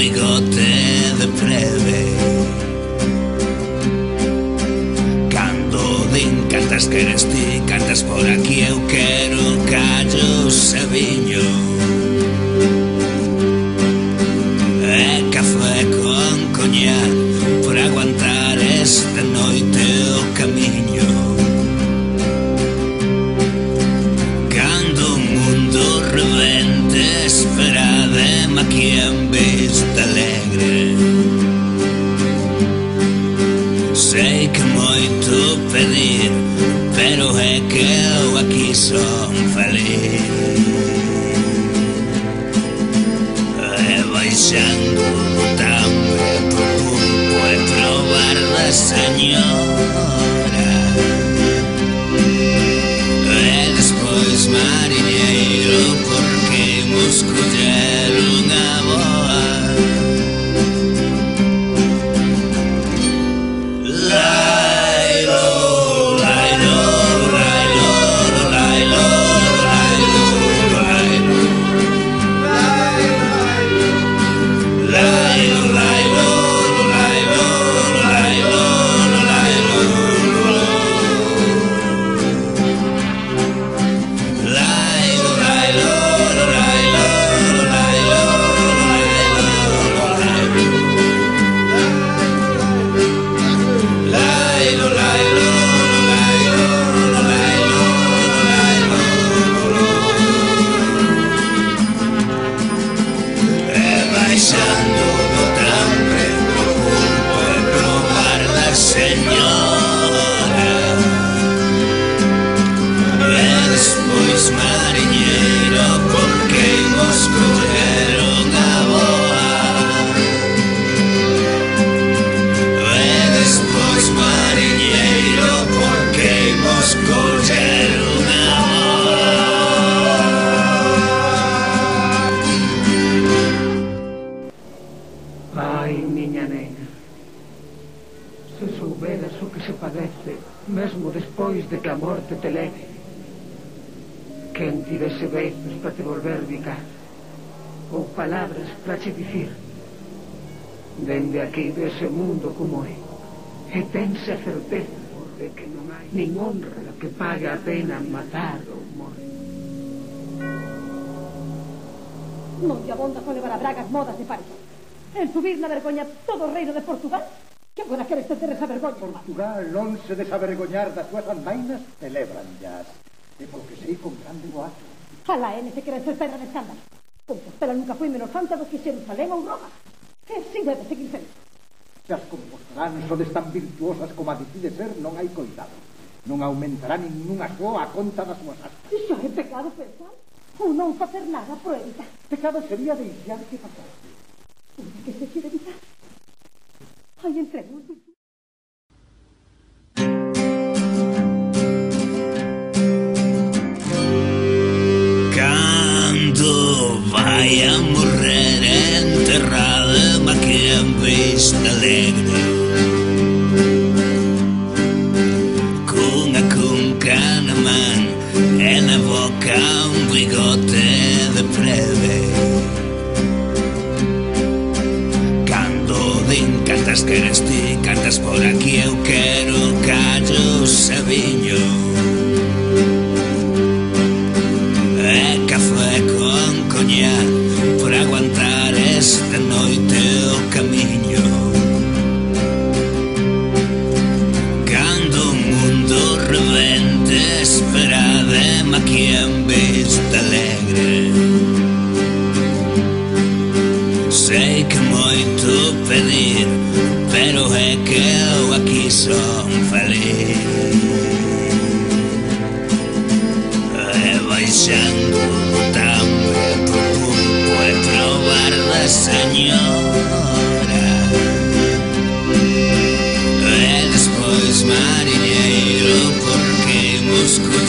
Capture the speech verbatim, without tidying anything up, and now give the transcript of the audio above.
bigote de plebe. Cando din cantas queres ti, cantas por aquí, eu quero callo sabiño e café con coñac por aguantar esta noite o camiño. Cando o mundo rebente, esperademe aquí en Vista Alegre. Sei que moito pedir, pero é que eu aquí son feliz. E baixando o tambre por pulpo e probar da señora. E despois mariñeiro, porque imos coller unha boa. Mesmo despois de que a morte te leve, quen tivese beizos para te volver bicar, ou palabras para che dicir, dende aquí dese mundo como é, e tense a certeza de que non hai nin honra que pague a pena matar ou morrer. Non te abonda con levar a Bragas modas de París, en subir na vergoña todo o reino de Portugal, que agora queres ter esa vergoña. Portugal non se desavergoñar das súas andainas, celebranllas, e polo que sei con grande boato. Alá, N, se queres ser pedra de escándalo. Compostela nunca foi menos santa do que Xerusalén ou Roma. E si debe seguir sendo. Se as compostelanas sodes tan virtuosas como a decide ser, non hai coidado. Non aumentará ninguna só a conta das súas astas. Iso é pecado pensar, ou non facer nada por evitar. Pecado sería deixar que pasase. Unha que se quere evitar. Ai, entremos. Cando vai a morrer enterrada aquí en Vista Alegre, cunha cunca na man e na boca un bigote de plebe. Cantas queres ti, cantas por aquí, eu quero callo sabiño e café con coñac por aguantar esta noite o camiño. Cando o mundo rebente, esperademe aquí en Vista Alegre. Sei que moito pedir, pero é que eu aquí son feliz. E baixando o tambre por pulpo e probar da señora. E despois mariñeiro, porque imos